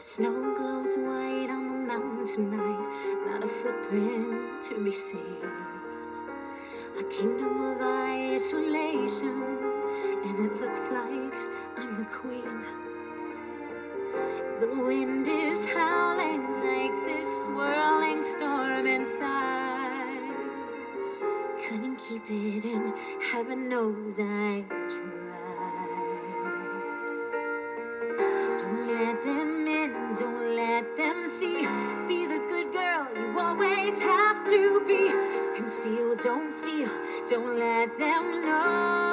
Snow glows white on the mountain tonight, not a footprint to be seen. A kingdom of isolation, and it looks like I'm the queen. The wind is howling like this swirling storm inside. Couldn't keep it in, heaven knows I tried. Don't let them in, don't let them see. Be the good girl you always have to be. Conceal, don't feel, don't let them know.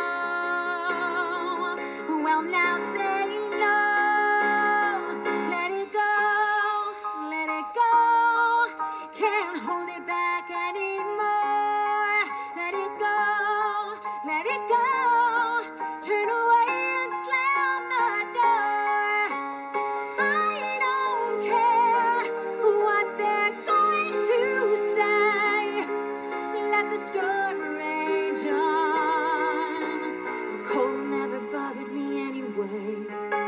Well, now they know. Let it go, let it go. Can't hold it back anymore. Let it go, let it go. Turn away and slam the door. I don't care what they're going to say. Let the storm rage on. The cold never bothered me anyway.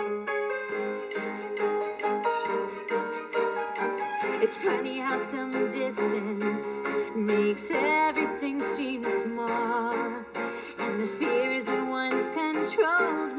It's funny how some distance makes everything seem small, and the fears that once controlled